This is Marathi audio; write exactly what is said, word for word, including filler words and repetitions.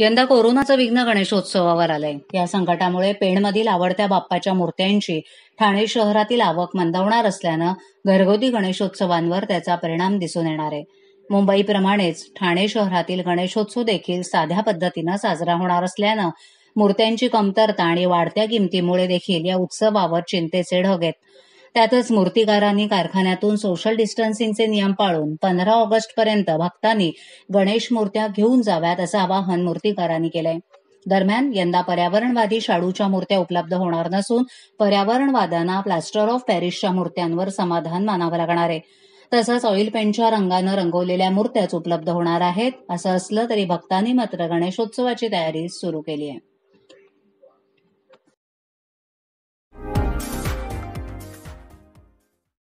यंदा कोरोनाचं विघ्न गणेशोत्सवावर आलंय. या संकटामुळे पेणमधील आवडत्या बाप्पाच्या मूर्त्यांची ठाणे शहरातील आवक मंदावणार असल्यानं घरगुती गणेशोत्सवांवर त्याचा परिणाम दिसून येणार आहे. मुंबईप्रमाणेच ठाणे शहरातील गणेशोत्सव देखील साध्या पद्धतीनं साजरा होणार असल्यानं मूर्त्यांची कमतरता आणि वाढत्या किमतीमुळे देखील या उत्सवावर चिंतेचे ढग आहेत. त्यातच मूर्तिकारांनी कारखान्यातून सोशल डिस्टन्सिंगचे नियम पाळून पंधरा ऑगस्ट पर्यंत भक्तांनी गणेश मूर्त्या घेऊन जाव्यात असं आवाहन मूर्तिकारांनी केलंय. दरम्यान यंदा पर्यावरणवादी शाडूच्या मूर्त्या उपलब्ध होणार नसून पर्यावरणवाद्यांना प्लास्टर ऑफ पॅरिसच्या मूर्त्यांवर समाधान मानावं लागणार आहे. तसंच ऑइल पेंटच्या रंगानं रंगवलेल्या मूर्त्याच उपलब्ध होणार आहेत. असं असलं तरी भक्तांनी मात्र गणेशोत्सवाची तयारी सुरू केली आहे.